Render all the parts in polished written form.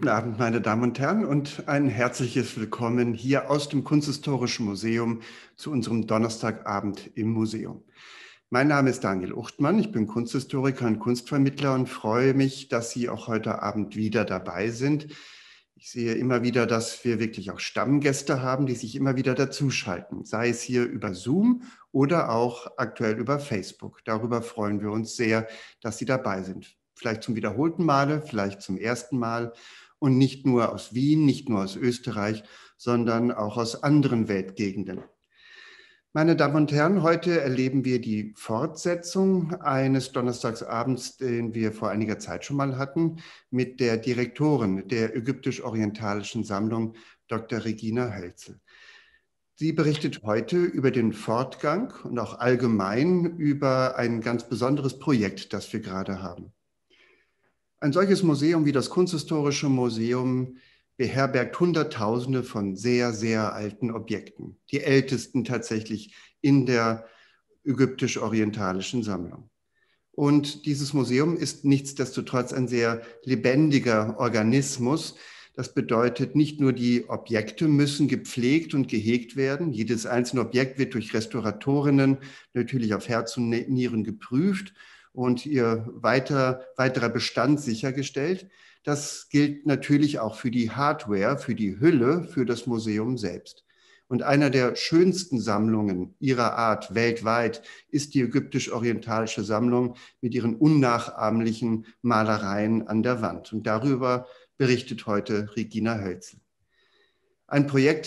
Guten Abend, meine Damen und Herren, und ein herzliches Willkommen hier aus dem Kunsthistorischen Museum zu unserem Donnerstagabend im Museum. Mein Name ist Daniel Uchtmann, ich bin Kunsthistoriker und Kunstvermittler und freue mich, dass Sie auch heute Abend wieder dabei sind. Ich sehe immer wieder, dass wir wirklich auch Stammgäste haben, die sich immer wieder dazuschalten, sei es hier über Zoom oder auch aktuell über Facebook. Darüber freuen wir uns sehr, dass Sie dabei sind. Vielleicht zum wiederholten Male, vielleicht zum ersten Mal. Und nicht nur aus Wien, nicht nur aus Österreich, sondern auch aus anderen Weltgegenden. Meine Damen und Herren, heute erleben wir die Fortsetzung eines Donnerstagsabends, den wir vor einiger Zeit schon mal hatten, mit der Direktorin der Ägyptisch-Orientalischen Sammlung, Dr. Regina Hölzel. Sie berichtet heute über den Fortgang und auch allgemein über ein ganz besonderes Projekt, das wir gerade haben. Ein solches Museum wie das Kunsthistorische Museum beherbergt Hunderttausende von sehr, sehr alten Objekten. Die ältesten tatsächlich in der ägyptisch-orientalischen Sammlung. Und dieses Museum ist nichtsdestotrotz ein sehr lebendiger Organismus. Das bedeutet, nicht nur die Objekte müssen gepflegt und gehegt werden. Jedes einzelne Objekt wird durch Restauratorinnen natürlich auf Herz und Nieren geprüft und ihr weiterer Bestand sichergestellt. Das gilt natürlich auch für die Hardware, für die Hülle, für das Museum selbst. Und einer der schönsten Sammlungen ihrer Art weltweit ist die ägyptisch-orientalische Sammlung mit ihren unnachahmlichen Malereien an der Wand. Und darüber berichtet heute Regina Hölzel. Ein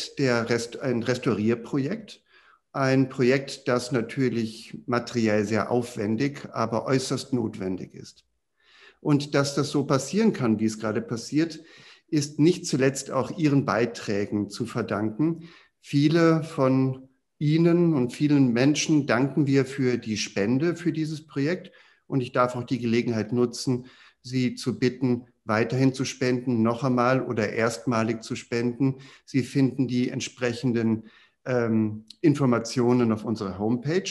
Restaurierprojekt, ein Projekt, das natürlich materiell sehr aufwendig, aber äußerst notwendig ist. Und dass das so passieren kann, wie es gerade passiert, ist nicht zuletzt auch Ihren Beiträgen zu verdanken. Viele von Ihnen und vielen Menschen danken wir für die Spende für dieses Projekt. Und ich darf auch die Gelegenheit nutzen, Sie zu bitten, weiterhin zu spenden, noch einmal oder erstmalig zu spenden. Sie finden die entsprechenden Informationen auf unserer Homepage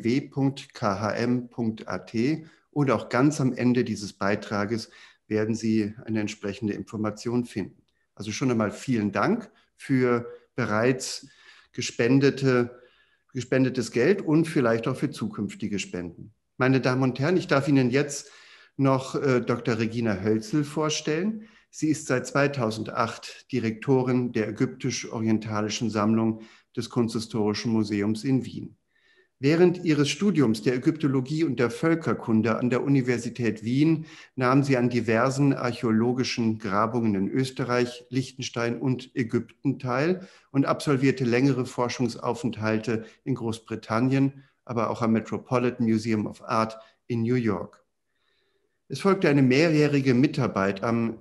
www.khm.at oder auch ganz am Ende dieses Beitrages werden Sie eine entsprechende Information finden. Also schon einmal vielen Dank für bereits gespendetes Geld und vielleicht auch für zukünftige Spenden. Meine Damen und Herren, ich darf Ihnen jetzt noch Dr. Regina Hölzel vorstellen. Sie ist seit 2008 Direktorin der Ägyptisch-Orientalischen Sammlung des Kunsthistorischen Museums in Wien. Während ihres Studiums der Ägyptologie und der Völkerkunde an der Universität Wien nahm sie an diversen archäologischen Grabungen in Österreich, Liechtenstein und Ägypten teil und absolvierte längere Forschungsaufenthalte in Großbritannien, aber auch am Metropolitan Museum of Art in New York. Es folgte eine mehrjährige Mitarbeit am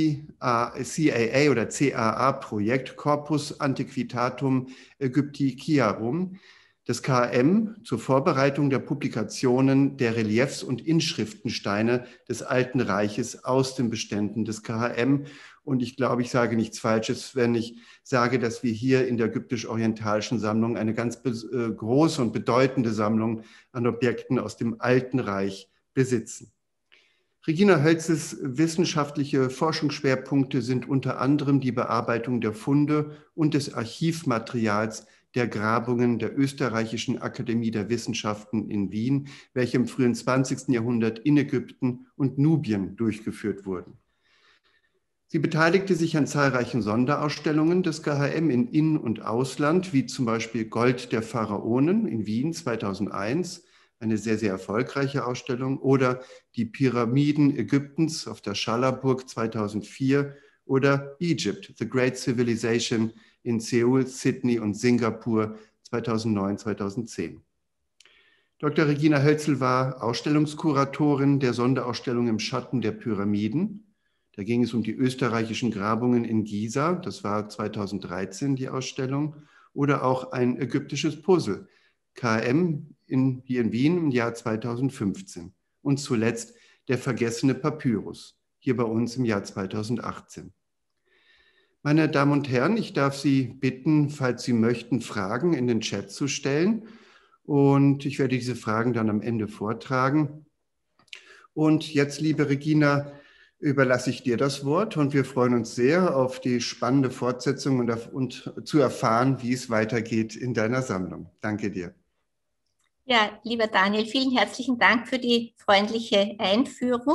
CAA oder CAA-Projekt Corpus Antiquitatum Aegyptiarum des KM zur Vorbereitung der Publikationen der Reliefs und Inschriftensteine des Alten Reiches aus den Beständen des KM. Und ich glaube, ich sage nichts Falsches, wenn ich sage, dass wir hier in der ägyptisch-orientalischen Sammlung eine ganz große und bedeutende Sammlung an Objekten aus dem Alten Reich besitzen. Regina Hölzels wissenschaftliche Forschungsschwerpunkte sind unter anderem die Bearbeitung der Funde und des Archivmaterials der Grabungen der Österreichischen Akademie der Wissenschaften in Wien, welche im frühen 20. Jahrhundert in Ägypten und Nubien durchgeführt wurden. Sie beteiligte sich an zahlreichen Sonderausstellungen des KHM in In- und Ausland, wie zum Beispiel Gold der Pharaonen in Wien 2001, eine sehr, sehr erfolgreiche Ausstellung, oder die Pyramiden Ägyptens auf der Schallerburg 2004 oder Egypt, The Great Civilization in Seoul, Sydney und Singapur 2009, 2010. Dr. Regina Hölzel war Ausstellungskuratorin der Sonderausstellung im Schatten der Pyramiden. Da ging es um die österreichischen Grabungen in Giza, das war 2013 die Ausstellung, oder auch ein ägyptisches Puzzle, KM hier in Wien im Jahr 2015. Und zuletzt der vergessene Papyrus, hier bei uns im Jahr 2018. Meine Damen und Herren, ich darf Sie bitten, falls Sie möchten, Fragen in den Chat zu stellen. Und ich werde diese Fragen dann am Ende vortragen. Und jetzt, liebe Regina, überlasse ich dir das Wort und wir freuen uns sehr auf die spannende Fortsetzung und zu erfahren, wie es weitergeht in deiner Sammlung. Danke dir. Ja, lieber Daniel, vielen herzlichen Dank für die freundliche Einführung.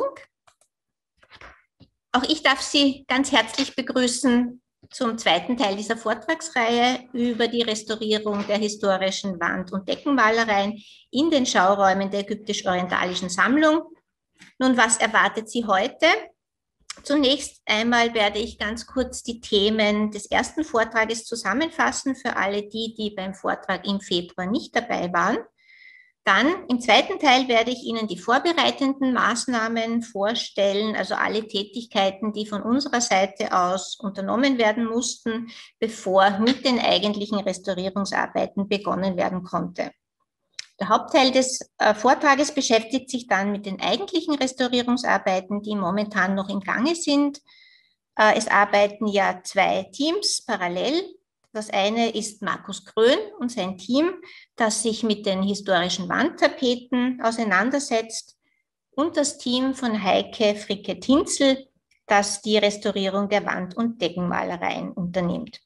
Auch ich darf Sie ganz herzlich begrüßen zum zweiten Teil dieser Vortragsreihe über die Restaurierung der historischen Wand- und Deckenmalereien in den Schauräumen der ägyptisch-orientalischen Sammlung. Nun, was erwartet Sie heute? Zunächst einmal werde ich ganz kurz die Themen des ersten Vortrages zusammenfassen für alle die beim Vortrag im Februar nicht dabei waren. Dann im zweiten Teil werde ich Ihnen die vorbereitenden Maßnahmen vorstellen, also alle Tätigkeiten, die von unserer Seite aus unternommen werden mussten, bevor mit den eigentlichen Restaurierungsarbeiten begonnen werden konnte. Der Hauptteil des Vortrages beschäftigt sich dann mit den eigentlichen Restaurierungsarbeiten, die momentan noch im Gange sind. Es arbeiten ja zwei Teams parallel. Das eine ist Markus Grön und sein Team, das sich mit den historischen Wandtapeten auseinandersetzt, und das Team von Heike Fricke-Tinzel, das die Restaurierung der Wand- und Deckenmalereien unternimmt.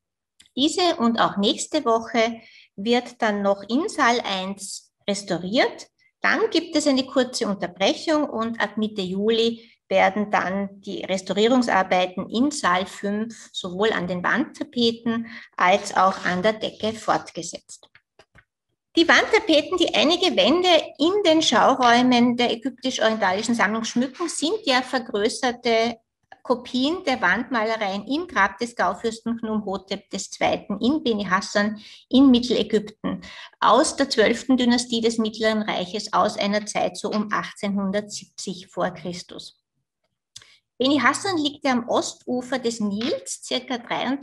Diese und auch nächste Woche wird dann noch in Saal 1 restauriert. Dann gibt es eine kurze Unterbrechung und ab Mitte Juli werden dann die Restaurierungsarbeiten in Saal 5 sowohl an den Wandtapeten als auch an der Decke fortgesetzt. Die Wandtapeten, die einige Wände in den Schauräumen der ägyptisch-orientalischen Sammlung schmücken, sind ja vergrößerte Kopien der Wandmalereien im Grab des Gaufürsten Khnumhotep II. In Beni Hassan in Mittelägypten aus der 12. Dynastie des Mittleren Reiches, aus einer Zeit so um 1870 vor Christus. Beni Hassan liegt ja am Ostufer des Nils, circa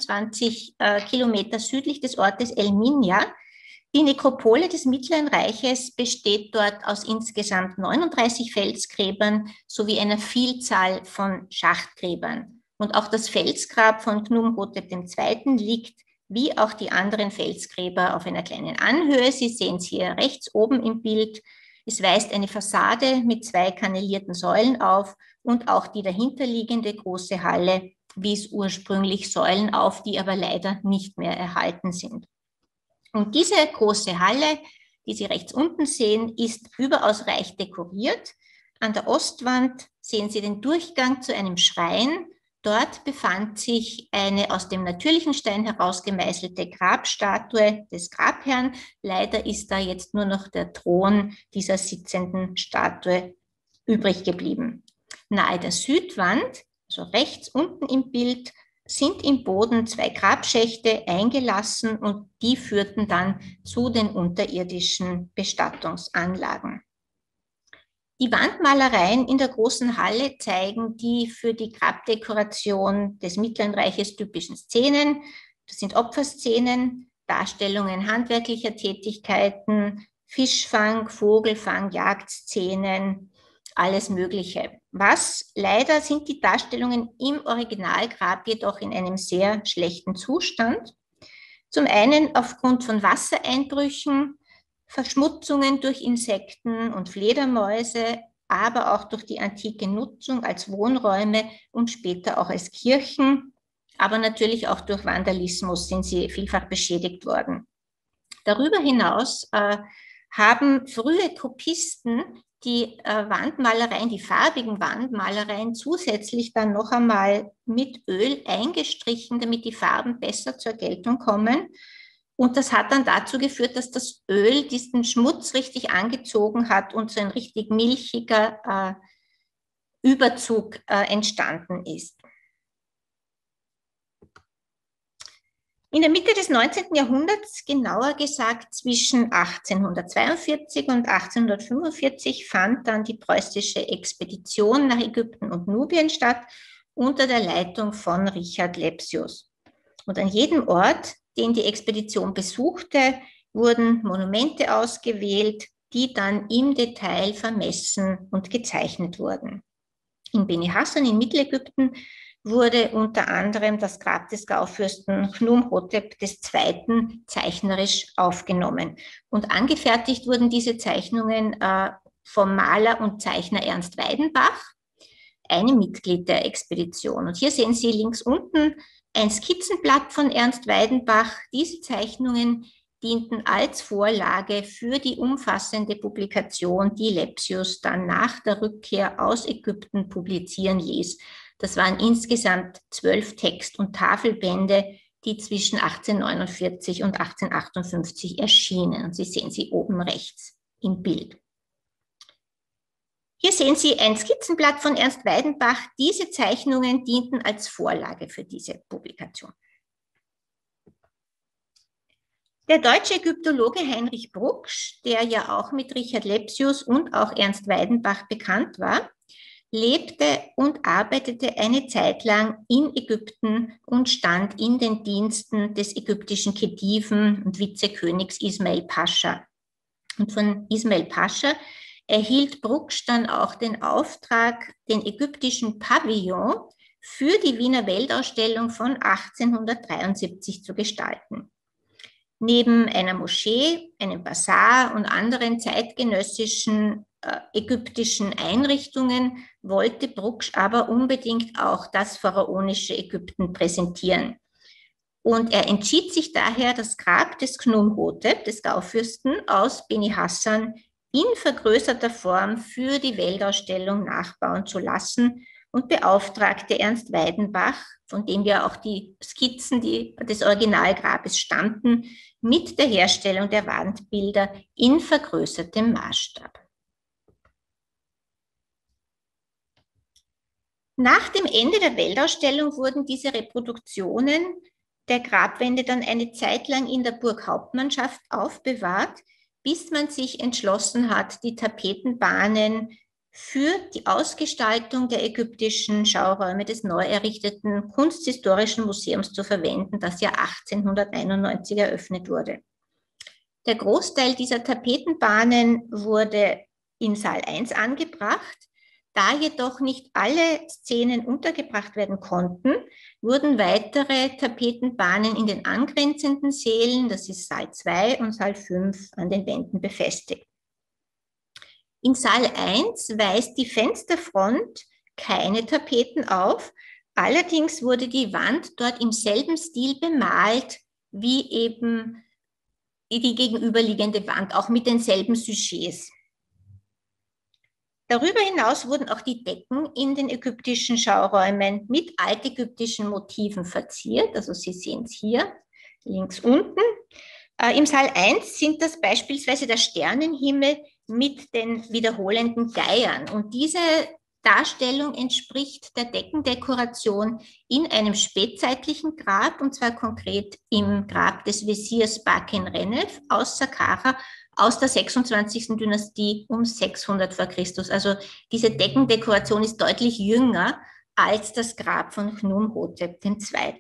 23 Kilometer südlich des Ortes El Minya. Die Nekropole des Mittleren Reiches besteht dort aus insgesamt 39 Felsgräbern sowie einer Vielzahl von Schachtgräbern. Und auch das Felsgrab von Khnumhotep II. Liegt wie auch die anderen Felsgräber auf einer kleinen Anhöhe. Sie sehen es hier rechts oben im Bild. Es weist eine Fassade mit zwei kannelierten Säulen auf und auch die dahinterliegende große Halle wies ursprünglich Säulen auf, die aber leider nicht mehr erhalten sind. Und diese große Halle, die Sie rechts unten sehen, ist überaus reich dekoriert. An der Ostwand sehen Sie den Durchgang zu einem Schrein. Dort befand sich eine aus dem natürlichen Stein herausgemeißelte Grabstatue des Grabherrn. Leider ist da jetzt nur noch der Thron dieser sitzenden Statue übrig geblieben. Nahe der Südwand, also rechts unten im Bild, sind im Boden zwei Grabschächte eingelassen und die führten dann zu den unterirdischen Bestattungsanlagen. Die Wandmalereien in der großen Halle zeigen die für die Grabdekoration des Mittleren Reiches typischen Szenen. Das sind Opferszenen, Darstellungen handwerklicher Tätigkeiten, Fischfang, Vogelfang, Jagdszenen, alles Mögliche. Leider sind die Darstellungen im Originalgrab jedoch in einem sehr schlechten Zustand. Zum einen aufgrund von Wassereinbrüchen, Verschmutzungen durch Insekten und Fledermäuse, aber auch durch die antike Nutzung als Wohnräume und später auch als Kirchen, aber natürlich auch durch Vandalismus sind sie vielfach beschädigt worden. Darüber hinaus haben frühe Kopisten die Wandmalereien, die farbigen Wandmalereien zusätzlich dann noch einmal mit Öl eingestrichen, damit die Farben besser zur Geltung kommen. Und das hat dann dazu geführt, dass das Öl diesen Schmutz richtig angezogen hat und so ein richtig milchiger Überzug entstanden ist. In der Mitte des 19. Jahrhunderts, genauer gesagt zwischen 1842 und 1845, fand dann die preußische Expedition nach Ägypten und Nubien statt unter der Leitung von Richard Lepsius. Und an jedem Ort, den die Expedition besuchte, wurden Monumente ausgewählt, die dann im Detail vermessen und gezeichnet wurden. In Beni Hassan in Mittelägypten wurde unter anderem das Grab des Gaufürsten Khnumhotep II. Zeichnerisch aufgenommen. Und angefertigt wurden diese Zeichnungen vom Maler und Zeichner Ernst Weidenbach. einem Mitglied der Expedition. Und hier sehen Sie links unten ein Skizzenblatt von Ernst Weidenbach. Diese Zeichnungen dienten als Vorlage für die umfassende Publikation, die Lepsius dann nach der Rückkehr aus Ägypten publizieren ließ. Das waren insgesamt 12 Text- und Tafelbände, die zwischen 1849 und 1858 erschienen. Und Sie sehen sie oben rechts im Bild. Hier sehen Sie ein Skizzenblatt von Ernst Weidenbach. Diese Zeichnungen dienten als Vorlage für diese Publikation. Der deutsche Ägyptologe Heinrich Brugsch, der ja auch mit Richard Lepsius und auch Ernst Weidenbach bekannt war, lebte und arbeitete eine Zeit lang in Ägypten und stand in den Diensten des ägyptischen Khediven und Vizekönigs Ismail Pascha. Und von Ismail Pascha erhielt Brugsch dann auch den Auftrag, den ägyptischen Pavillon für die Wiener Weltausstellung von 1873 zu gestalten. Neben einer Moschee, einem Basar und anderen zeitgenössischen ägyptischen Einrichtungen wollte Brugsch aber unbedingt auch das pharaonische Ägypten präsentieren. Und er entschied sich daher, das Grab des Khnumhotep, des Gaufürsten aus Beni Hassan, in vergrößerter Form für die Weltausstellung nachbauen zu lassen und beauftragte Ernst Weidenbach, von dem ja auch die Skizzen des Originalgrabes stammten, mit der Herstellung der Wandbilder in vergrößertem Maßstab. Nach dem Ende der Weltausstellung wurden diese Reproduktionen der Grabwände dann eine Zeit lang in der Burghauptmannschaft aufbewahrt, bis man sich entschlossen hat, die Tapetenbahnen für die Ausgestaltung der ägyptischen Schauräume des neu errichteten Kunsthistorischen Museums zu verwenden, das ja 1891 eröffnet wurde. Der Großteil dieser Tapetenbahnen wurde in Saal 1 angebracht. Da jedoch nicht alle Szenen untergebracht werden konnten, wurden weitere Tapetenbahnen in den angrenzenden Sälen, das ist Saal 2 und Saal 5, an den Wänden befestigt. In Saal 1 weist die Fensterfront keine Tapeten auf, allerdings wurde die Wand dort im selben Stil bemalt wie eben die gegenüberliegende Wand, auch mit denselben Sujets. Darüber hinaus wurden auch die Decken in den ägyptischen Schauräumen mit altägyptischen Motiven verziert. Also Sie sehen es hier links unten. Im Saal 1 sind das beispielsweise der Sternenhimmel mit den wiederholenden Geiern. Und diese Darstellung entspricht der Deckendekoration in einem spätzeitlichen Grab, und zwar konkret im Grab des Wesirs Baken-Renef aus Saqqara, aus der 26. Dynastie um 600 vor Christus. Also diese Deckendekoration ist deutlich jünger als das Grab von Khnumhotep II.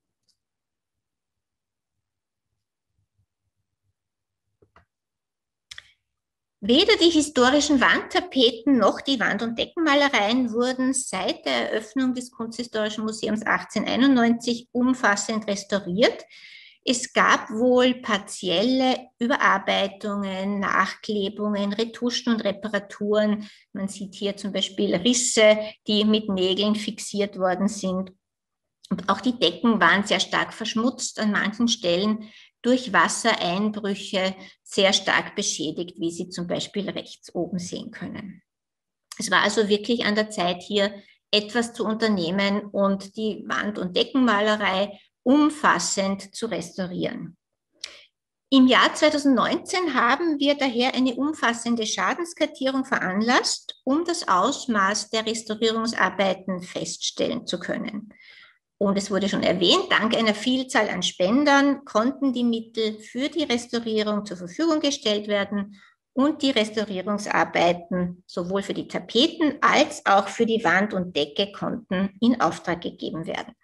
Weder die historischen Wandtapeten noch die Wand- und Deckenmalereien wurden seit der Eröffnung des Kunsthistorischen Museums 1891 umfassend restauriert. Es gab wohl partielle Überarbeitungen, Nachklebungen, Retuschen und Reparaturen. Man sieht hier zum Beispiel Risse, die mit Nägeln fixiert worden sind. Und auch die Decken waren sehr stark verschmutzt, an manchen Stellen durch Wassereinbrüche sehr stark beschädigt, wie Sie zum Beispiel rechts oben sehen können. Es war also wirklich an der Zeit, hier etwas zu unternehmen und die Wand- und Deckenmalerei umfassend zu restaurieren. Im Jahr 2019 haben wir daher eine umfassende Schadenskartierung veranlasst, um das Ausmaß der Restaurierungsarbeiten feststellen zu können. Und es wurde schon erwähnt, dank einer Vielzahl an Spendern konnten die Mittel für die Restaurierung zur Verfügung gestellt werden und die Restaurierungsarbeiten sowohl für die Tapeten als auch für die Wand und Decke konnten in Auftrag gegeben werden.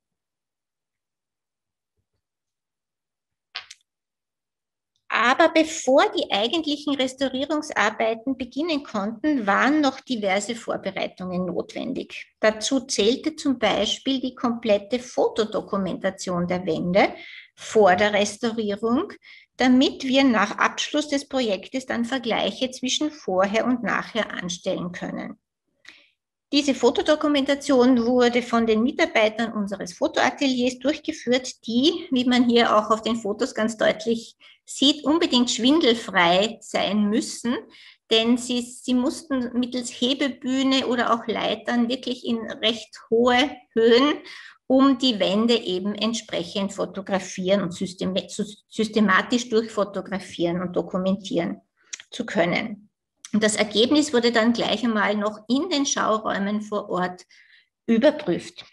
Aber bevor die eigentlichen Restaurierungsarbeiten beginnen konnten, waren noch diverse Vorbereitungen notwendig. Dazu zählte zum Beispiel die komplette Fotodokumentation der Wände vor der Restaurierung, damit wir nach Abschluss des Projektes dann Vergleiche zwischen vorher und nachher anstellen können. Diese Fotodokumentation wurde von den Mitarbeitern unseres Fotoateliers durchgeführt, die, wie man hier auch auf den Fotos ganz deutlich sieht, unbedingt schwindelfrei sein müssen, denn sie mussten mittels Hebebühne oder auch Leitern wirklich in recht hohe Höhen, um die Wände eben entsprechend fotografieren und systematisch durchfotografieren und dokumentieren zu können. Und das Ergebnis wurde dann gleich einmal noch in den Schauräumen vor Ort überprüft.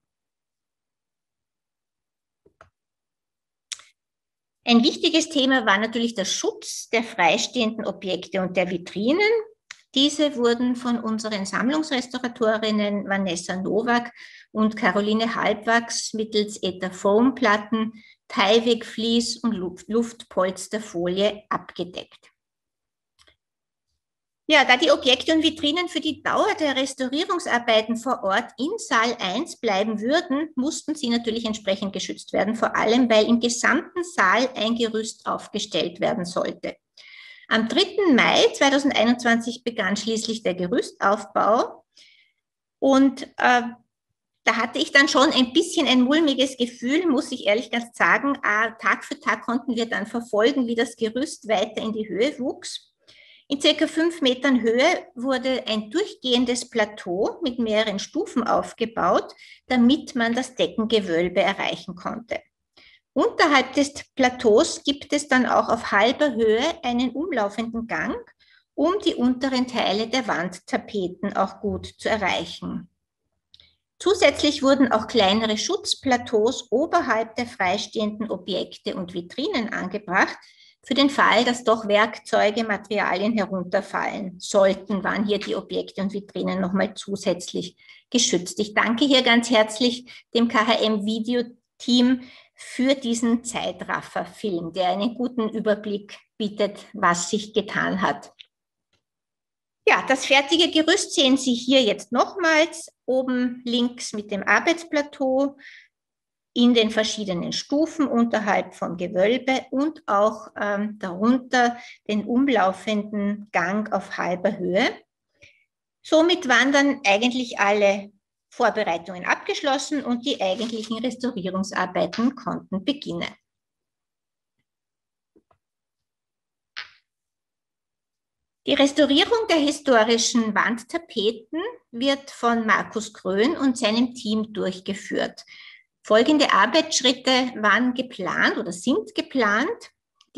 Ein wichtiges Thema war natürlich der Schutz der freistehenden Objekte und der Vitrinen. Diese wurden von unseren Sammlungsrestauratorinnen Vanessa Nowak und Caroline Halbwachs mittels Ether-Foam-Platten, Tyvek-Vlies und Luftpolsterfolie abgedeckt. Ja, da die Objekte und Vitrinen für die Dauer der Restaurierungsarbeiten vor Ort in Saal 1 bleiben würden, mussten sie natürlich entsprechend geschützt werden, vor allem weil im gesamten Saal ein Gerüst aufgestellt werden sollte. Am 3. Mai 2021 begann schließlich der Gerüstaufbau und da hatte ich dann schon ein bisschen ein mulmiges Gefühl, muss ich ehrlich gesagt sagen. Tag für Tag konnten wir dann verfolgen, wie das Gerüst weiter in die Höhe wuchs. In ca. 5 Metern Höhe wurde ein durchgehendes Plateau mit mehreren Stufen aufgebaut, damit man das Deckengewölbe erreichen konnte. Unterhalb des Plateaus gibt es dann auch auf halber Höhe einen umlaufenden Gang, um die unteren Teile der Wandtapeten auch gut zu erreichen. Zusätzlich wurden auch kleinere Schutzplateaus oberhalb der freistehenden Objekte und Vitrinen angebracht. Für den Fall, dass doch Werkzeuge, Materialien herunterfallen sollten, waren hier die Objekte und Vitrinen nochmal zusätzlich geschützt. Ich danke hier ganz herzlich dem KHM-Video-Team für diesen Zeitraffer-Film, der einen guten Überblick bietet, was sich getan hat. Ja, das fertige Gerüst sehen Sie hier jetzt nochmals, oben links mit dem Arbeitsplateau, in den verschiedenen Stufen unterhalb vom Gewölbe und auch darunter den umlaufenden Gang auf halber Höhe. Somit waren dann eigentlich alle Vorbereitungen abgeschlossen und die eigentlichen Restaurierungsarbeiten konnten beginnen. Die Restaurierung der historischen Wandtapeten wird von Markus Grön und seinem Team durchgeführt. Folgende Arbeitsschritte waren geplant oder sind geplant.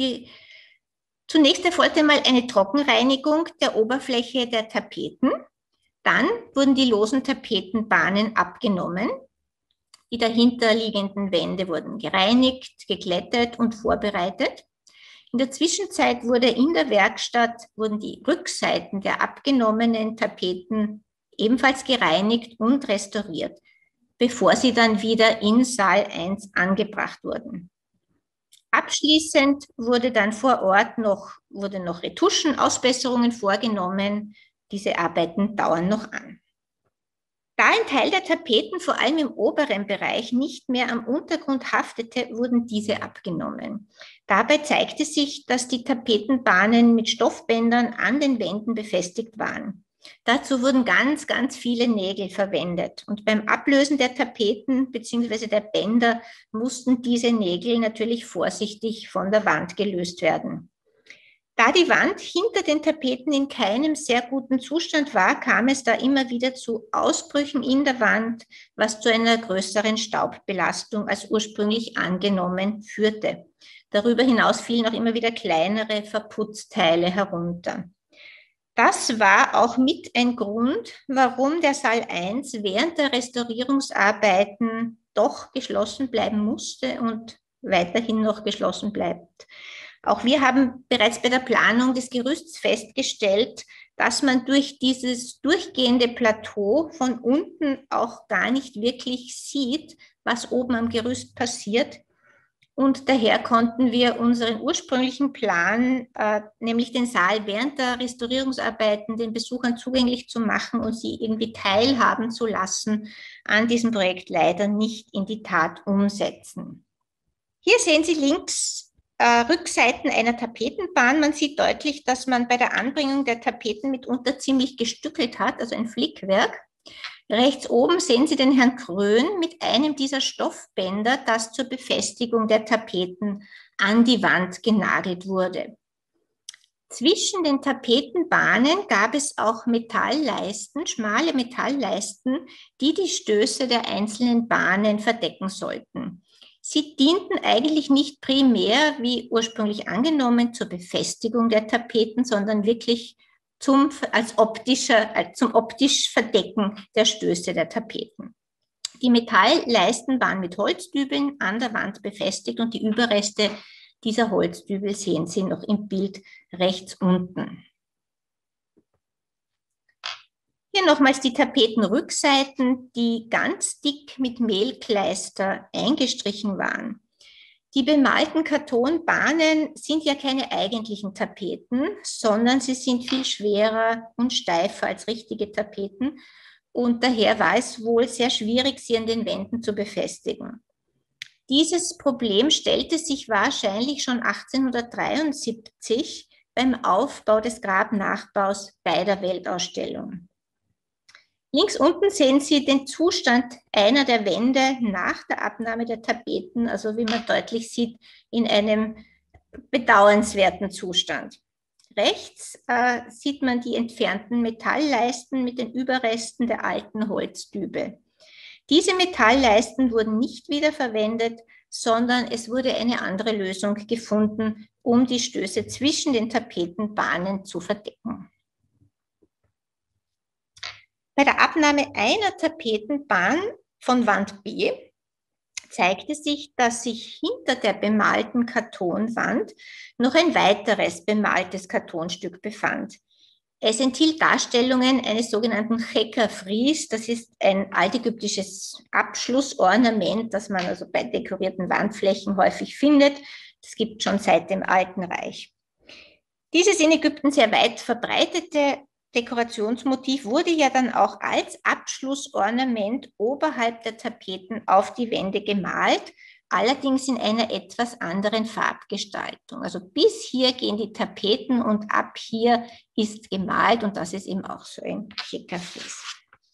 Zunächst erfolgte mal eine Trockenreinigung der Oberfläche der Tapeten. Dann wurden die losen Tapetenbahnen abgenommen. Die dahinterliegenden Wände wurden gereinigt, geglättet und vorbereitet. In der Zwischenzeit wurden die Rückseiten der abgenommenen Tapeten ebenfalls gereinigt und restauriert, bevor sie dann wieder in Saal 1 angebracht wurden. Abschließend wurde dann vor Ort noch Retuschen, Ausbesserungen vorgenommen. Diese Arbeiten dauern noch an. Da ein Teil der Tapeten vor allem im oberen Bereich nicht mehr am Untergrund haftete, wurden diese abgenommen. Dabei zeigte sich, dass die Tapetenbahnen mit Stoffbändern an den Wänden befestigt waren. Dazu wurden ganz, ganz viele Nägel verwendet und beim Ablösen der Tapeten bzw. der Bänder mussten diese Nägel natürlich vorsichtig von der Wand gelöst werden. Da die Wand hinter den Tapeten in keinem sehr guten Zustand war, kam es da immer wieder zu Ausbrüchen in der Wand, was zu einer größeren Staubbelastung als ursprünglich angenommen führte. Darüber hinaus fielen auch immer wieder kleinere Verputzteile herunter. Das war auch mit ein Grund, warum der Saal 1 während der Restaurierungsarbeiten doch geschlossen bleiben musste und weiterhin noch geschlossen bleibt. Auch wir haben bereits bei der Planung des Gerüsts festgestellt, dass man durch dieses durchgehende Plateau von unten auch gar nicht wirklich sieht, was oben am Gerüst passiert. Und daher konnten wir unseren ursprünglichen Plan, nämlich den Saal während der Restaurierungsarbeiten den Besuchern zugänglich zu machen und sie irgendwie teilhaben zu lassen, an diesem Projekt leider nicht in die Tat umsetzen. Hier sehen Sie links Rückseiten einer Tapetenbahn. Man sieht deutlich, dass man bei der Anbringung der Tapeten mitunter ziemlich gestückelt hat, also ein Flickwerk. Rechts oben sehen Sie den Herrn Krön mit einem dieser Stoffbänder, das zur Befestigung der Tapeten an die Wand genagelt wurde. Zwischen den Tapetenbahnen gab es auch Metallleisten, schmale Metallleisten, die die Stöße der einzelnen Bahnen verdecken sollten. Sie dienten eigentlich nicht primär, wie ursprünglich angenommen, zur Befestigung der Tapeten, sondern wirklich zum optisch Verdecken der Stöße der Tapeten. Die Metallleisten waren mit Holzdübeln an der Wand befestigt und die Überreste dieser Holzdübel sehen Sie noch im Bild rechts unten. Hier nochmals die Tapetenrückseiten, die ganz dick mit Mehlkleister eingestrichen waren. Die bemalten Kartonbahnen sind ja keine eigentlichen Tapeten, sondern sie sind viel schwerer und steifer als richtige Tapeten und daher war es wohl sehr schwierig, sie an den Wänden zu befestigen. Dieses Problem stellte sich wahrscheinlich schon 1873 beim Aufbau des Grabnachbaus bei der Weltausstellung. Links unten sehen Sie den Zustand einer der Wände nach der Abnahme der Tapeten, also wie man deutlich sieht, in einem bedauernswerten Zustand. Rechts sieht man die entfernten Metallleisten mit den Überresten der alten Holzdübel. Diese Metallleisten wurden nicht wiederverwendet, sondern es wurde eine andere Lösung gefunden, um die Stöße zwischen den Tapetenbahnen zu verdecken. Bei der Abnahme einer Tapetenbahn von Wand B zeigte sich, dass sich hinter der bemalten Kartonwand noch ein weiteres bemaltes Kartonstück befand. Es enthielt Darstellungen eines sogenannten Chekkerfries. Das ist ein altägyptisches Abschlussornament, das man also bei dekorierten Wandflächen häufig findet. Das gibt es schon seit dem Alten Reich. Dieses in Ägypten sehr weit verbreitete Dekorationsmotiv wurde ja dann auch als Abschlussornament oberhalb der Tapeten auf die Wände gemalt, allerdings in einer etwas anderen Farbgestaltung. Also bis hier gehen die Tapeten und ab hier ist gemalt und das ist eben auch so ein Chekkerfries.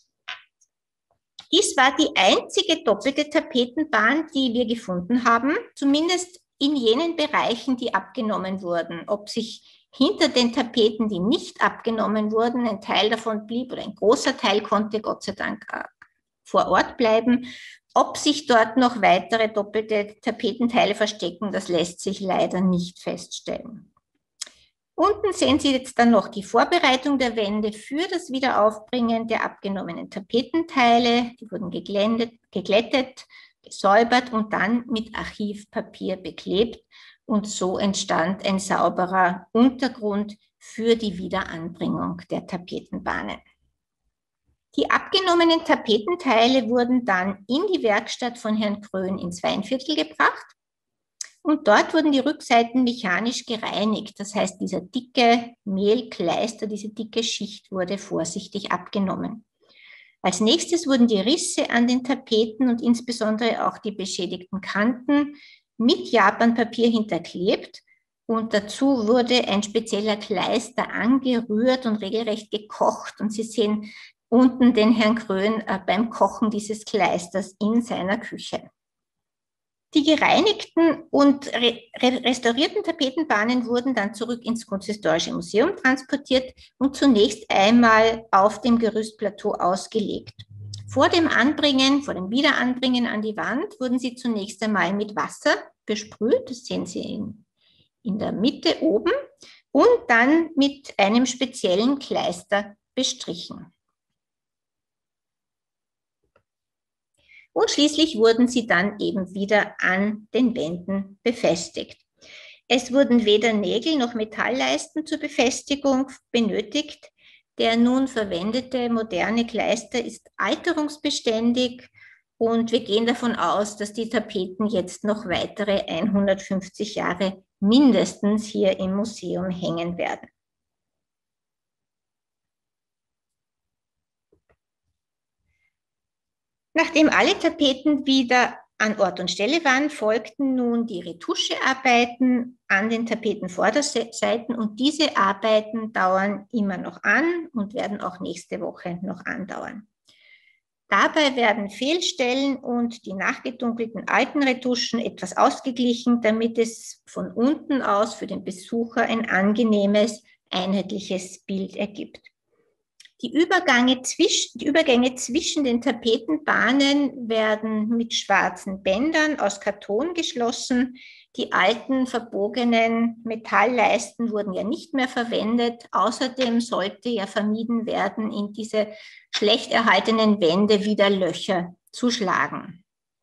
Dies war die einzige doppelte Tapetenbahn, die wir gefunden haben, zumindest in jenen Bereichen, die abgenommen wurden. Ob sich hinter den Tapeten, die nicht abgenommen wurden, ein Teil davon blieb oder ein großer Teil konnte Gott sei Dank vor Ort bleiben. Ob sich dort noch weitere doppelte Tapetenteile verstecken, das lässt sich leider nicht feststellen. Unten sehen Sie jetzt dann noch die Vorbereitung der Wände für das Wiederaufbringen der abgenommenen Tapetenteile. Die wurden geglättet, gesäubert und dann mit Archivpapier beklebt. Und so entstand ein sauberer Untergrund für die Wiederanbringung der Tapetenbahnen. Die abgenommenen Tapetenteile wurden dann in die Werkstatt von Herrn Krön ins Weinviertel gebracht und dort wurden die Rückseiten mechanisch gereinigt. Das heißt, dieser dicke Mehlkleister, diese dicke Schicht wurde vorsichtig abgenommen. Als nächstes wurden die Risse an den Tapeten und insbesondere auch die beschädigten Kanten mit Japanpapier hinterklebt und dazu wurde ein spezieller Kleister angerührt und regelrecht gekocht. Und Sie sehen unten den Herrn Krön beim Kochen dieses Kleisters in seiner Küche. Die gereinigten und restaurierten Tapetenbahnen wurden dann zurück ins Kunsthistorische Museum transportiert und zunächst einmal auf dem Gerüstplateau ausgelegt. Vor dem Wiederanbringen an die Wand wurden sie zunächst einmal mit Wasser besprüht, das sehen Sie in der Mitte oben, und dann mit einem speziellen Kleister bestrichen. Und schließlich wurden sie dann eben wieder an den Wänden befestigt. Es wurden weder Nägel noch Metallleisten zur Befestigung benötigt. Der nun verwendete moderne Kleister ist alterungsbeständig und wir gehen davon aus, dass die Tapeten jetzt noch weitere 150 Jahre mindestens hier im Museum hängen werden. Nachdem alle Tapeten wieder an Ort und Stelle waren, folgten nun die Retuschearbeiten an den Tapetenvorderseiten und diese Arbeiten dauern immer noch an und werden auch nächste Woche noch andauern. Dabei werden Fehlstellen und die nachgedunkelten alten Retuschen etwas ausgeglichen, damit es von unten aus für den Besucher ein angenehmes, einheitliches Bild ergibt. Die Übergänge zwischen den Tapetenbahnen werden mit schwarzen Bändern aus Karton geschlossen. Die alten verbogenen Metallleisten wurden ja nicht mehr verwendet. Außerdem sollte ja vermieden werden, in diese schlecht erhaltenen Wände wieder Löcher zu schlagen.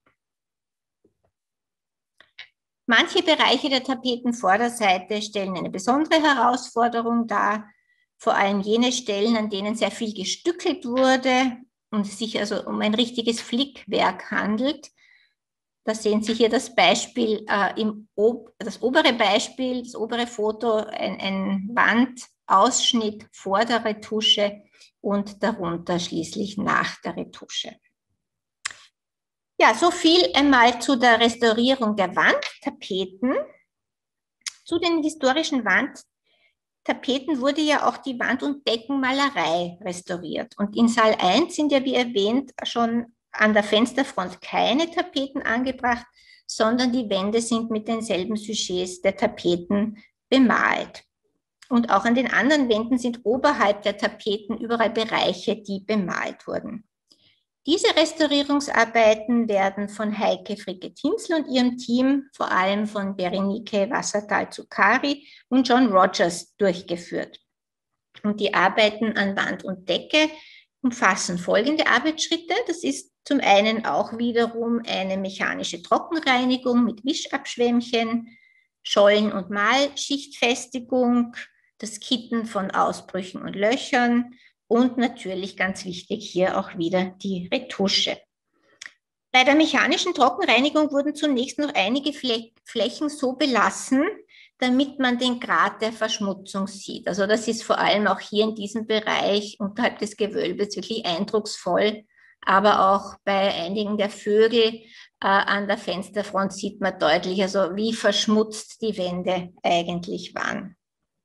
Manche Bereiche der Tapetenvorderseite stellen eine besondere Herausforderung dar. Vor allem jene Stellen, an denen sehr viel gestückelt wurde und es sich also um ein richtiges Flickwerk handelt. Da sehen Sie hier das Beispiel, das obere Beispiel, das obere Foto, ein Wandausschnitt vor der Retusche und darunter schließlich nach der Retusche. Ja, so viel einmal zu der Restaurierung der Wandtapeten. Zu den historischen Wandtapeten wurde ja auch die Wand- und Deckenmalerei restauriert. Und in Saal 1 sind ja, wie erwähnt, schon an der Fensterfront keine Tapeten angebracht, sondern die Wände sind mit denselben Sujets der Tapeten bemalt. Und auch an den anderen Wänden sind oberhalb der Tapeten überall Bereiche, die bemalt wurden. Diese Restaurierungsarbeiten werden von Heike Fricke-Tinzl und ihrem Team, vor allem von Berenike Wassertal-Zuccari und John Rogers durchgeführt. Und die Arbeiten an Wand und Decke umfassen folgende Arbeitsschritte. Das ist zum einen auch wiederum eine mechanische Trockenreinigung mit Wischabschwämmchen, Schollen- und Malschichtfestigung, das Kitten von Ausbrüchen und Löchern und natürlich ganz wichtig hier auch wieder die Retusche. Bei der mechanischen Trockenreinigung wurden zunächst noch einige Flächen so belassen, damit man den Grad der Verschmutzung sieht. Also das ist vor allem auch hier in diesem Bereich unterhalb des Gewölbes wirklich eindrucksvoll. Aber auch bei einigen der Vögel an der Fensterfront sieht man deutlich, also wie verschmutzt die Wände eigentlich waren.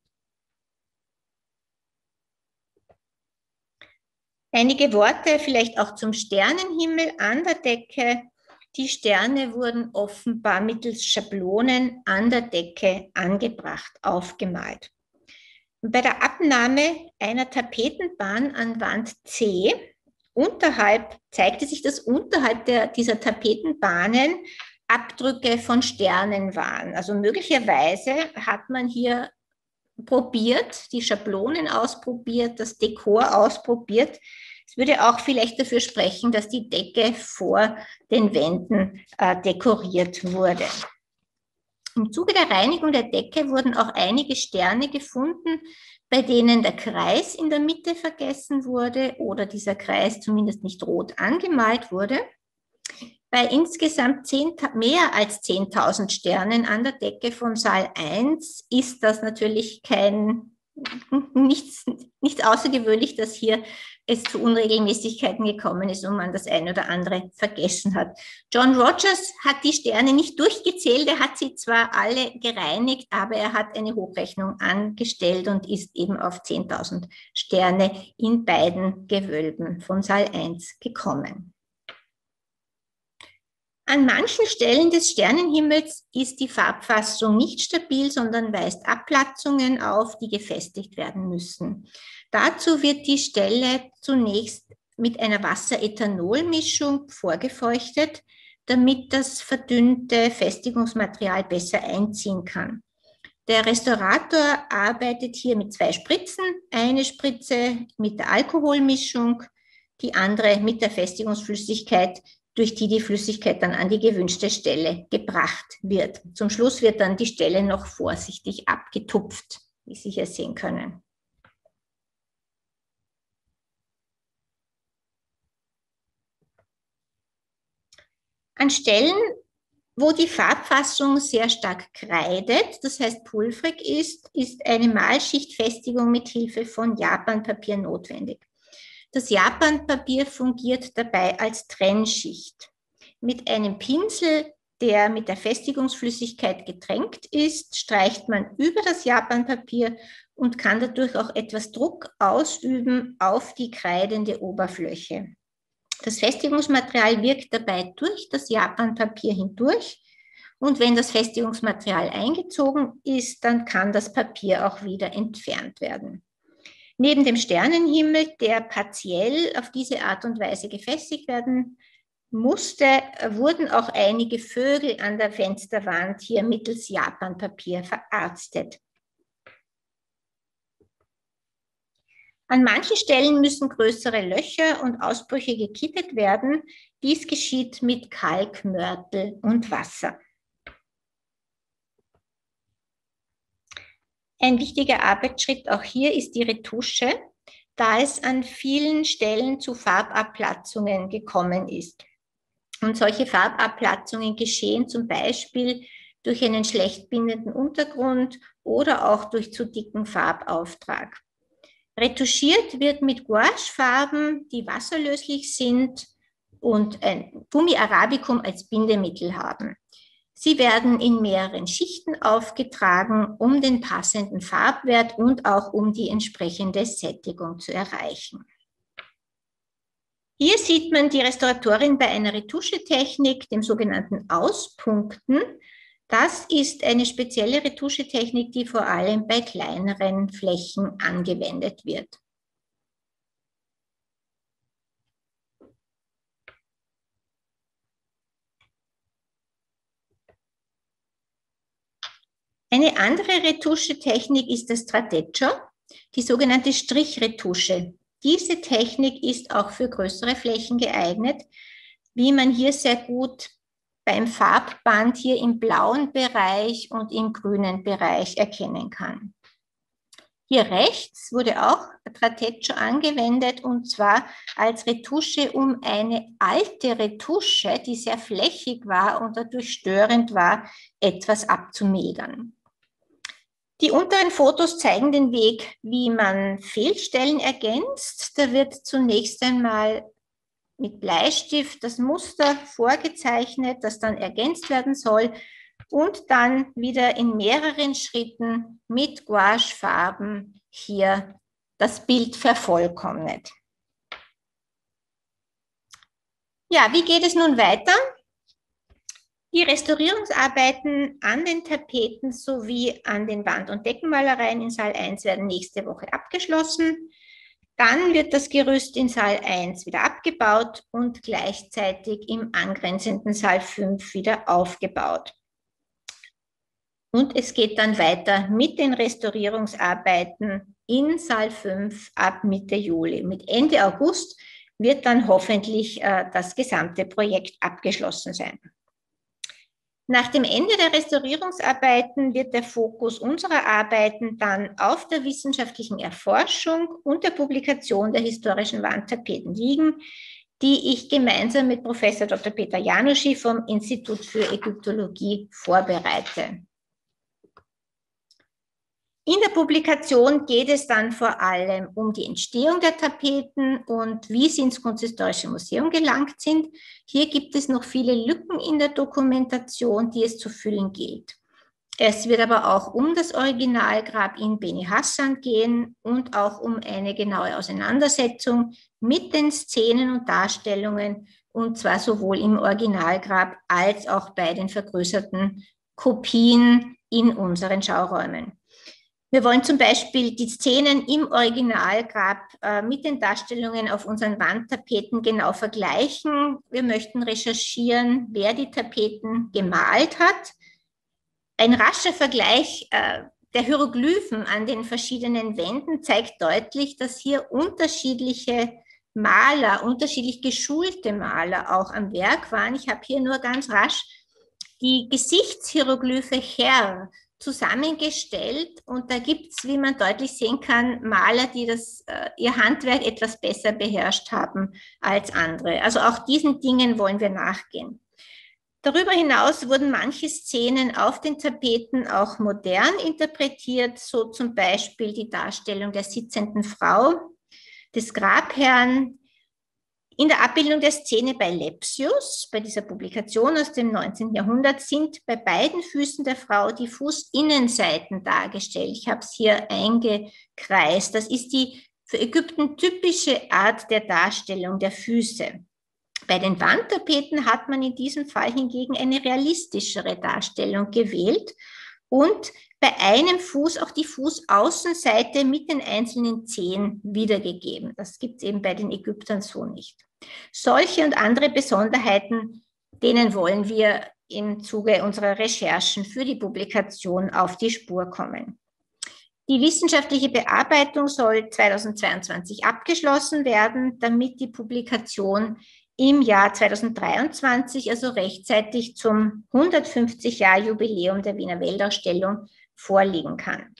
Einige Worte vielleicht auch zum Sternenhimmel an der Decke. Die Sterne wurden offenbar mittels Schablonen an der Decke angebracht, aufgemalt. Und bei der Abnahme einer Tapetenbahn an Wand C zeigte sich, dass unterhalb dieser Tapetenbahnen Abdrücke von Sternen waren. Also möglicherweise hat man hier probiert, die Schablonen ausprobiert, das Dekor ausprobiert. Es würde auch vielleicht dafür sprechen, dass die Decke vor den Wänden dekoriert wurde. Im Zuge der Reinigung der Decke wurden auch einige Sterne gefunden, bei denen der Kreis in der Mitte vergessen wurde oder dieser Kreis zumindest nicht rot angemalt wurde. Bei insgesamt mehr als 10.000 Sternen an der Decke von Saal 1 ist das natürlich nichts außergewöhnlich, dass hier es zu Unregelmäßigkeiten gekommen ist und man das eine oder andere vergessen hat. John Rogers hat die Sterne nicht durchgezählt, er hat sie zwar alle gereinigt, aber er hat eine Hochrechnung angestellt und ist eben auf 10.000 Sterne in beiden Gewölben von Saal 1 gekommen. An manchen Stellen des Sternenhimmels ist die Farbfassung nicht stabil, sondern weist Abplatzungen auf, die gefestigt werden müssen. Dazu wird die Stelle zunächst mit einer Wasser-Ethanol-Mischung vorgefeuchtet, damit das verdünnte Festigungsmaterial besser einziehen kann. Der Restaurator arbeitet hier mit 2 Spritzen, eine Spritze mit der Alkoholmischung, die andere mit der Festigungsflüssigkeit, durch die die Flüssigkeit dann an die gewünschte Stelle gebracht wird. Zum Schluss wird dann die Stelle noch vorsichtig abgetupft, wie Sie hier sehen können. An Stellen, wo die Farbfassung sehr stark kreidet, das heißt pulverig ist eine Malschichtfestigung mit Hilfe von Japanpapier notwendig. Das Japanpapier fungiert dabei als Trennschicht. Mit einem Pinsel, der mit der Festigungsflüssigkeit getränkt ist, streicht man über das Japanpapier und kann dadurch auch etwas Druck ausüben auf die kreidende Oberfläche. Das Festigungsmaterial wirkt dabei durch das Japanpapier hindurch. Und wenn das Festigungsmaterial eingezogen ist, dann kann das Papier auch wieder entfernt werden. Neben dem Sternenhimmel, der partiell auf diese Art und Weise gefestigt werden musste, wurden auch einige Vögel an der Fensterwand hier mittels Japanpapier verarztet. An manchen Stellen müssen größere Löcher und Ausbrüche gekittet werden. Dies geschieht mit Kalk, Mörtel und Wasser. Ein wichtiger Arbeitsschritt auch hier ist die Retusche, da es an vielen Stellen zu Farbabplatzungen gekommen ist. Und solche Farbabplatzungen geschehen zum Beispiel durch einen schlecht bindenden Untergrund oder auch durch zu dicken Farbauftrag. Retuschiert wird mit Gouachefarben, die wasserlöslich sind und ein Gummi Arabicum als Bindemittel haben. Sie werden in mehreren Schichten aufgetragen, um den passenden Farbwert und auch um die entsprechende Sättigung zu erreichen. Hier sieht man die Restauratorin bei einer Retuschetechnik, dem sogenannten Auspunkten. Das ist eine spezielle Retuschetechnik, die vor allem bei kleineren Flächen angewendet wird. Eine andere Retuschetechnik ist das Trateggio, die sogenannte Strichretusche. Diese Technik ist auch für größere Flächen geeignet, wie man hier sehr gut beim Farbband hier im blauen Bereich und im grünen Bereich erkennen kann. Hier rechts wurde auch Trateggio angewendet, und zwar als Retusche, um eine alte Retusche, die sehr flächig war und dadurch störend war, etwas abzumildern. Die unteren Fotos zeigen den Weg, wie man Fehlstellen ergänzt. Da wird zunächst einmal mit Bleistift das Muster vorgezeichnet, das dann ergänzt werden soll, und dann wieder in mehreren Schritten mit Gouachefarben hier das Bild vervollkommnet. Ja, wie geht es nun weiter? Die Restaurierungsarbeiten an den Tapeten sowie an den Wand- und Deckenmalereien in Saal 1 werden nächste Woche abgeschlossen. Dann wird das Gerüst in Saal 1 wieder abgebaut und gleichzeitig im angrenzenden Saal 5 wieder aufgebaut. Und es geht dann weiter mit den Restaurierungsarbeiten in Saal 5 ab Mitte Juli. Mit Ende August wird dann hoffentlich das gesamte Projekt abgeschlossen sein. Nach dem Ende der Restaurierungsarbeiten wird der Fokus unserer Arbeiten dann auf der wissenschaftlichen Erforschung und der Publikation der historischen Wandtapeten liegen, die ich gemeinsam mit Professor Dr. Peter Januschi vom Institut für Ägyptologie vorbereite. In der Publikation geht es dann vor allem um die Entstehung der Tapeten und wie sie ins Kunsthistorische Museum gelangt sind. Hier gibt es noch viele Lücken in der Dokumentation, die es zu füllen gilt. Es wird aber auch um das Originalgrab in Beni Hassan gehen und auch um eine genaue Auseinandersetzung mit den Szenen und Darstellungen, und zwar sowohl im Originalgrab als auch bei den vergrößerten Kopien in unseren Schauräumen. Wir wollen zum Beispiel die Szenen im Originalgrab mit den Darstellungen auf unseren Wandtapeten genau vergleichen. Wir möchten recherchieren, wer die Tapeten gemalt hat. Ein rascher Vergleich der Hieroglyphen an den verschiedenen Wänden zeigt deutlich, dass hier unterschiedliche Maler, unterschiedlich geschulte Maler auch am Werk waren. Ich habe hier nur ganz rasch die Gesichtshieroglyphe Herr zusammengestellt, und da gibt es, wie man deutlich sehen kann, Maler, die ihr Handwerk etwas besser beherrscht haben als andere. Also auch diesen Dingen wollen wir nachgehen. Darüber hinaus wurden manche Szenen auf den Tapeten auch modern interpretiert, so zum Beispiel die Darstellung der sitzenden Frau, des Grabherrn. In der Abbildung der Szene bei Lepsius, bei dieser Publikation aus dem 19. Jahrhundert, sind bei beiden Füßen der Frau die Fußinnenseiten dargestellt. Ich habe es hier eingekreist. Das ist die für Ägypten typische Art der Darstellung der Füße. Bei den Wandtapeten hat man in diesem Fall hingegen eine realistischere Darstellung gewählt und bei einem Fuß auch die Fußaußenseite mit den einzelnen Zehen wiedergegeben. Das gibt es eben bei den Ägyptern so nicht. Solche und andere Besonderheiten, denen wollen wir im Zuge unserer Recherchen für die Publikation auf die Spur kommen. Die wissenschaftliche Bearbeitung soll 2022 abgeschlossen werden, damit die Publikation im Jahr 2023, also rechtzeitig zum 150-Jahr-Jubiläum der Wiener Weltausstellung, vorliegen kann.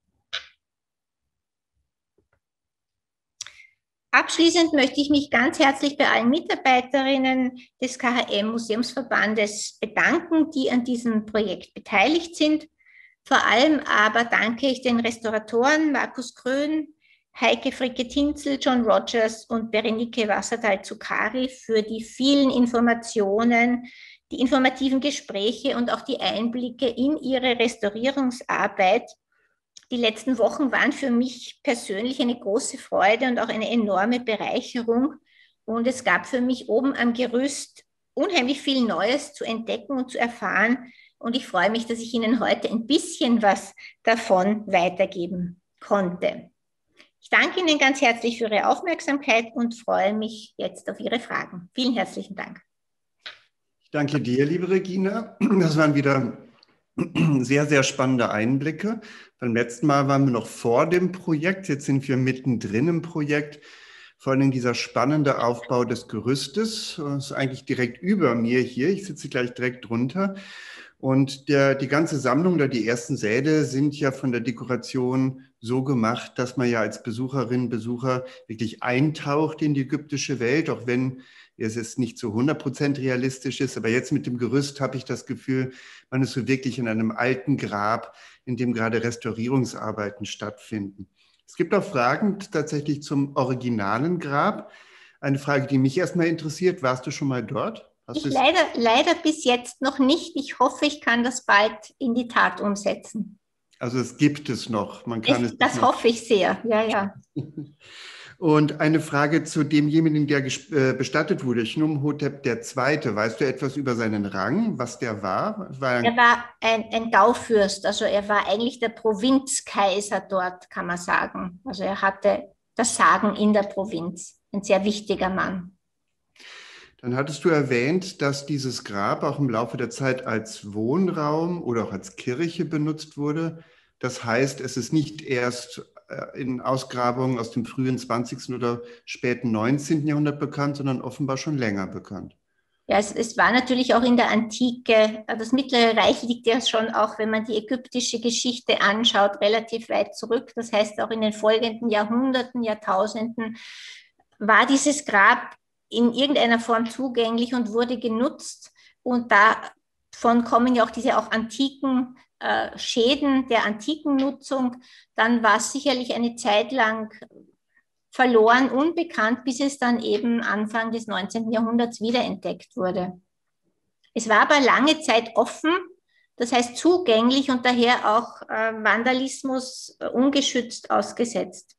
Abschließend möchte ich mich ganz herzlich bei allen Mitarbeiterinnen des KHM-Museumsverbandes bedanken, die an diesem Projekt beteiligt sind. Vor allem aber danke ich den Restauratoren Markus Grön, Heike Fricke-Tinzel, John Rogers und Berenike Wassertal-Zuccari für die vielen Informationen, die informativen Gespräche und auch die Einblicke in ihre Restaurierungsarbeit. Die letzten Wochen waren für mich persönlich eine große Freude und auch eine enorme Bereicherung. Und es gab für mich oben am Gerüst unheimlich viel Neues zu entdecken und zu erfahren. Und ich freue mich, dass ich Ihnen heute ein bisschen was davon weitergeben konnte. Ich danke Ihnen ganz herzlich für Ihre Aufmerksamkeit und freue mich jetzt auf Ihre Fragen. Vielen herzlichen Dank. Ich danke dir, liebe Regina. Das waren wieder sehr, sehr spannende Einblicke. Beim letzten Mal waren wir noch vor dem Projekt, jetzt sind wir mittendrin im Projekt. Vor allem dieser spannende Aufbau des Gerüstes, das ist eigentlich direkt über mir hier. Ich sitze gleich direkt drunter. Und die ganze Sammlung oder die ersten Säle sind ja von der Dekoration so gemacht, dass man ja als Besucherin, Besucher wirklich eintaucht in die ägyptische Welt, auch wenn es jetzt nicht zu 100% realistisch ist. Aber jetzt mit dem Gerüst habe ich das Gefühl, man ist so wirklich in einem alten Grab, in dem gerade Restaurierungsarbeiten stattfinden. Es gibt auch Fragen tatsächlich zum originalen Grab. Eine Frage, die mich erstmal interessiert, warst du schon mal dort? Ich leider bis jetzt noch nicht. Ich hoffe, ich kann das bald in die Tat umsetzen. Also es gibt es noch. Man kann es das hoffe ich sehr, ja, ja. Und eine Frage zu demjenigen, der bestattet wurde, Chnumhotep II. Weißt du etwas über seinen Rang, was der war? Er war ein Gaufürst, also er war eigentlich der Provinzkaiser dort, kann man sagen. Also er hatte das Sagen in der Provinz, ein sehr wichtiger Mann. Dann hattest du erwähnt, dass dieses Grab auch im Laufe der Zeit als Wohnraum oder auch als Kirche benutzt wurde. Das heißt, es ist nicht erst in Ausgrabungen aus dem frühen 20. oder späten 19. Jahrhundert bekannt, sondern offenbar schon länger bekannt. Ja, es war natürlich auch in der Antike. Das Mittlere Reich liegt ja schon auch, wenn man die ägyptische Geschichte anschaut, relativ weit zurück. Das heißt, auch in den folgenden Jahrhunderten, Jahrtausenden war dieses Grab in irgendeiner Form zugänglich und wurde genutzt. Und davon kommen ja auch diese auch antiken Schäden der antiken Nutzung. Dann war es sicherlich eine Zeit lang verloren, unbekannt, bis es dann eben Anfang des 19. Jahrhunderts wiederentdeckt wurde. Es war aber lange Zeit offen, das heißt zugänglich und daher auch Vandalismus ungeschützt ausgesetzt.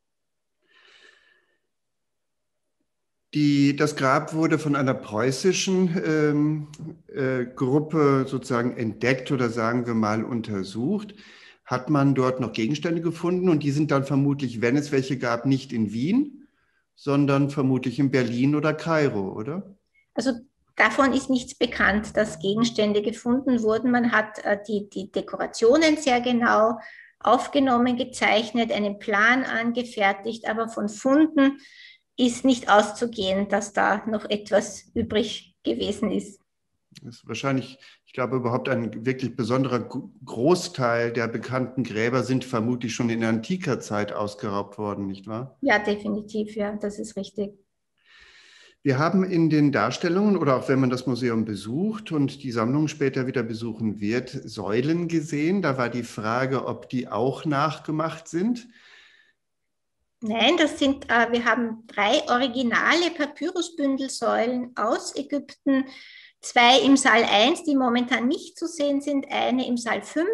Das Grab wurde von einer preußischen Gruppe sozusagen entdeckt oder sagen wir mal untersucht. Hat man dort noch Gegenstände gefunden und die sind dann vermutlich, wenn es welche gab, nicht in Wien, sondern vermutlich in Berlin oder Kairo, oder? Also davon ist nichts bekannt, dass Gegenstände gefunden wurden. Man hat die Dekorationen sehr genau aufgenommen, gezeichnet, einen Plan angefertigt, aber von Funden ist nicht auszugehen, dass da noch etwas übrig gewesen ist. Das ist wahrscheinlich, ich glaube, überhaupt ein wirklich besonderer Großteil der bekannten Gräber sind vermutlich schon in antiker Zeit ausgeraubt worden, nicht wahr? Ja, definitiv, ja, das ist richtig. Wir haben in den Darstellungen oder auch wenn man das Museum besucht und die Sammlung später wieder besuchen wird, Säulen gesehen. Da war die Frage, ob die auch nachgemacht sind. Nein, wir haben 3 originale Papyrusbündelsäulen aus Ägypten, 2 im Saal 1, die momentan nicht zu sehen sind, eine im Saal 5.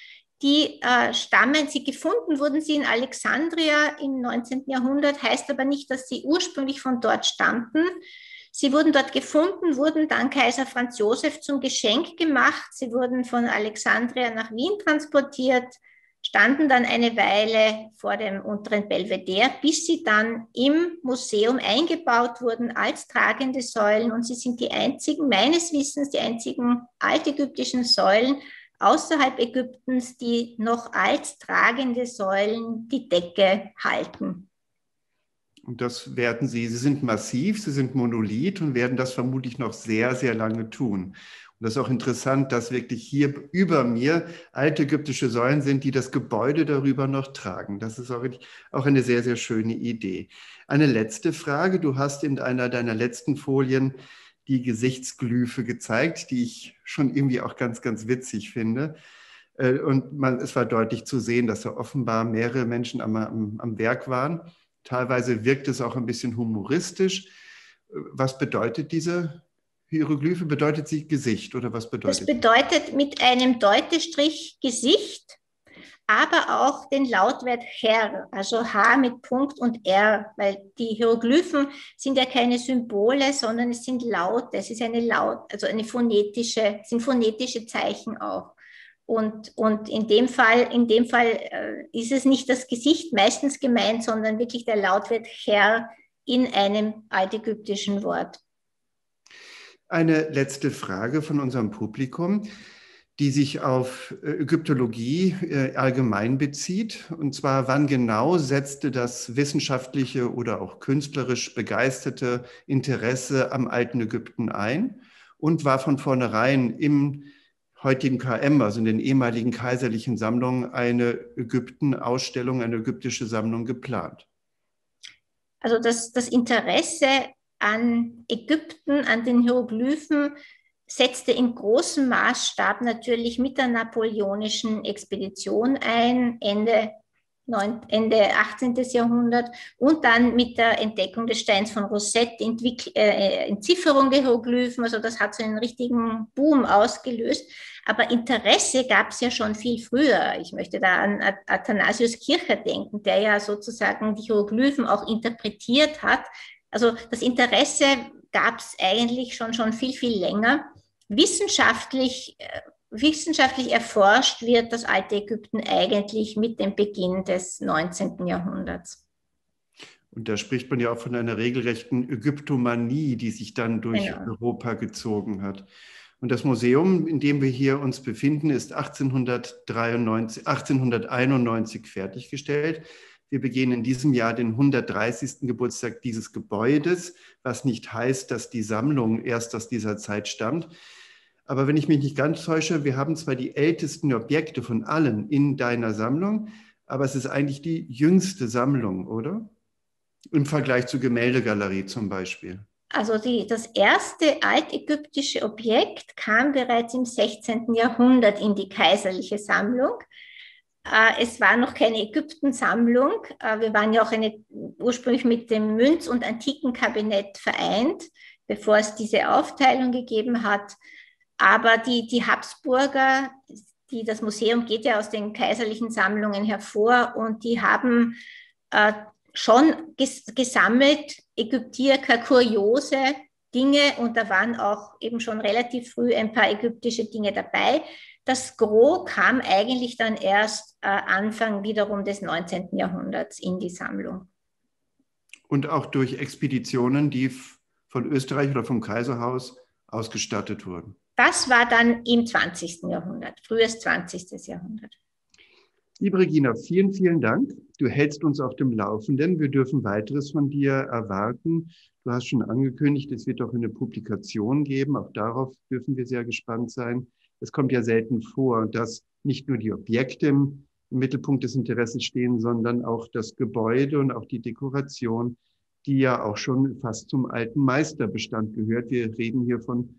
Gefunden wurden sie in Alexandria im 19. Jahrhundert, heißt aber nicht, dass sie ursprünglich von dort stammten, Sie wurden dort gefunden, wurden dann Kaiser Franz Josef zum Geschenk gemacht. Sie wurden von Alexandria nach Wien transportiert, standen dann eine Weile vor dem unteren Belvedere, bis sie dann im Museum eingebaut wurden als tragende Säulen. Und sie sind die einzigen, meines Wissens, die einzigen altägyptischen Säulen außerhalb Ägyptens, die noch als tragende Säulen die Decke halten. Und das werden Sie sind massiv, Sie sind Monolith und werden das vermutlich noch sehr, sehr lange tun. Und das ist auch interessant, dass wirklich hier über mir altägyptische Säulen sind, die das Gebäude darüber noch tragen. Das ist auch eine sehr, sehr schöne Idee. Eine letzte Frage. Du hast in einer deiner letzten Folien die Gesichtsglyphe gezeigt, die ich schon irgendwie auch ganz, ganz witzig finde. Und es war deutlich zu sehen, dass da offenbar mehrere Menschen am Werk waren. Teilweise wirkt es auch ein bisschen humoristisch. Was bedeutet diese Hieroglyphe? Bedeutet sie Gesicht oder was bedeutet das? Das bedeutet mit einem Deutestrich Gesicht, aber auch den Lautwert Her, also H mit Punkt und R, weil die Hieroglyphen sind ja keine Symbole, sondern es sind Laute. Es ist sind phonetische Zeichen auch. Und in dem Fall ist es nicht das Gesicht meistens gemeint, sondern wirklich der Lautwert Her in einem altägyptischen Wort. Eine letzte Frage von unserem Publikum, die sich auf Ägyptologie allgemein bezieht. Und zwar, wann genau setzte das wissenschaftliche oder auch künstlerisch begeisterte Interesse am alten Ägypten ein und war von vornherein im heutigen KM, also in den ehemaligen kaiserlichen Sammlungen, eine Ägypten-Ausstellung, eine ägyptische Sammlung geplant? Also das Interesse an Ägypten, an den Hieroglyphen, setzte in großem Maßstab natürlich mit der napoleonischen Expedition ein, Ende 18. Jahrhundert und dann mit der Entdeckung des Steins von Rosette, Entzifferung der Hieroglyphen, also das hat so einen richtigen Boom ausgelöst. Aber Interesse gab es ja schon viel früher. Ich möchte da an Athanasius Kircher denken, der ja sozusagen die Hieroglyphen auch interpretiert hat. Also das Interesse gab es eigentlich schon viel, viel länger. Wissenschaftlich erforscht wird das alte Ägypten eigentlich mit dem Beginn des 19. Jahrhunderts. Und da spricht man ja auch von einer regelrechten Ägyptomanie, die sich dann durch Europa gezogen hat. Und das Museum, in dem wir hier uns befinden, ist 1891 fertiggestellt. Wir begehen in diesem Jahr den 130. Geburtstag dieses Gebäudes, was nicht heißt, dass die Sammlung erst aus dieser Zeit stammt. Aber wenn ich mich nicht ganz täusche, wir haben zwar die ältesten Objekte von allen in deiner Sammlung, aber es ist eigentlich die jüngste Sammlung, oder? Im Vergleich zur Gemäldegalerie zum Beispiel. Also das erste altägyptische Objekt kam bereits im 16. Jahrhundert in die kaiserliche Sammlung. Es war noch keine Ägypten-Sammlung. Wir waren ja auch ursprünglich mit dem Münz- und Antikenkabinett vereint, bevor es diese Aufteilung gegeben hat. Aber die Habsburger, das Museum geht ja aus den kaiserlichen Sammlungen hervor und die haben schon gesammelt, Ägyptier, kuriose Dinge und da waren auch eben schon relativ früh ein paar ägyptische Dinge dabei. Das Gros kam eigentlich dann erst Anfang wiederum des 19. Jahrhunderts in die Sammlung. Und auch durch Expeditionen, die von Österreich oder vom Kaiserhaus ausgestattet wurden. Das war dann im 20. Jahrhundert, frühes 20. Jahrhundert. Liebe Regina, vielen, vielen Dank. Du hältst uns auf dem Laufenden. Wir dürfen weiteres von dir erwarten. Du hast schon angekündigt, es wird auch eine Publikation geben. Auch darauf dürfen wir sehr gespannt sein. Es kommt ja selten vor, dass nicht nur die Objekte im Mittelpunkt des Interesses stehen, sondern auch das Gebäude und auch die Dekoration, die ja auch schon fast zum alten Meisterbestand gehört. Wir reden hier von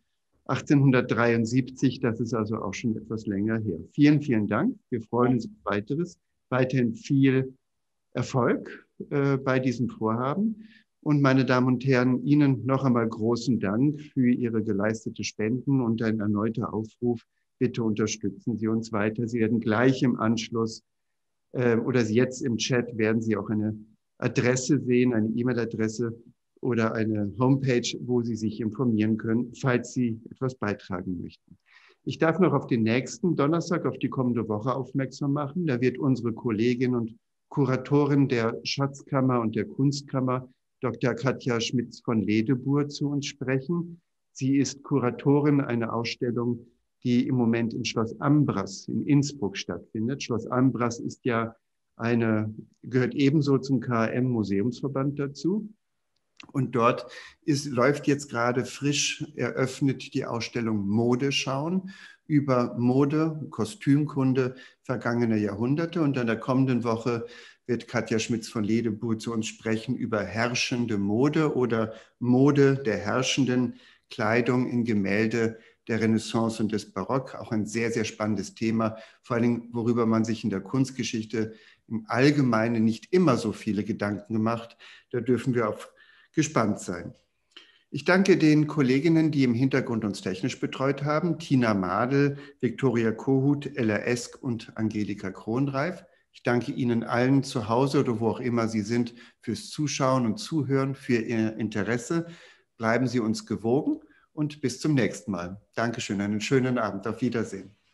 1873, das ist also auch schon etwas länger her. Vielen, vielen Dank. Wir freuen uns auf weiteres. Weiterhin viel Erfolg bei diesem Vorhaben. Und meine Damen und Herren, Ihnen noch einmal großen Dank für Ihre geleistete Spenden und ein erneuter Aufruf. Bitte unterstützen Sie uns weiter. Sie werden gleich im Anschluss oder jetzt im Chat werden Sie auch eine Adresse sehen, eine E-Mail-Adresse, oder eine Homepage, wo Sie sich informieren können, falls Sie etwas beitragen möchten. Ich darf noch auf den nächsten Donnerstag, auf die kommende Woche aufmerksam machen. Da wird unsere Kollegin und Kuratorin der Schatzkammer und der Kunstkammer, Dr. Katja Schmitz von Ledebur, zu uns sprechen. Sie ist Kuratorin einer Ausstellung, die im Moment in Schloss Ambras in Innsbruck stattfindet. Schloss Ambras ist ja gehört ebenso zum KM-Museumsverband dazu. Und dort läuft jetzt gerade frisch eröffnet die Ausstellung Modeschauen über Mode, Kostümkunde vergangener Jahrhunderte. Und in der kommenden Woche wird Katja Schmitz von Ledebur zu uns sprechen über herrschende Mode oder Mode der herrschenden Kleidung in Gemälde der Renaissance und des Barock. Auch ein sehr, sehr spannendes Thema, vor allem worüber man sich in der Kunstgeschichte im Allgemeinen nicht immer so viele Gedanken gemacht. Da dürfen wir auf gespannt sein. Ich danke den Kolleginnen, die im Hintergrund uns technisch betreut haben, Tina Madel, Viktoria Kohut, Ella Esk und Angelika Kronreif. Ich danke Ihnen allen zu Hause oder wo auch immer Sie sind, fürs Zuschauen und Zuhören, für Ihr Interesse. Bleiben Sie uns gewogen und bis zum nächsten Mal. Dankeschön, einen schönen Abend, auf Wiedersehen.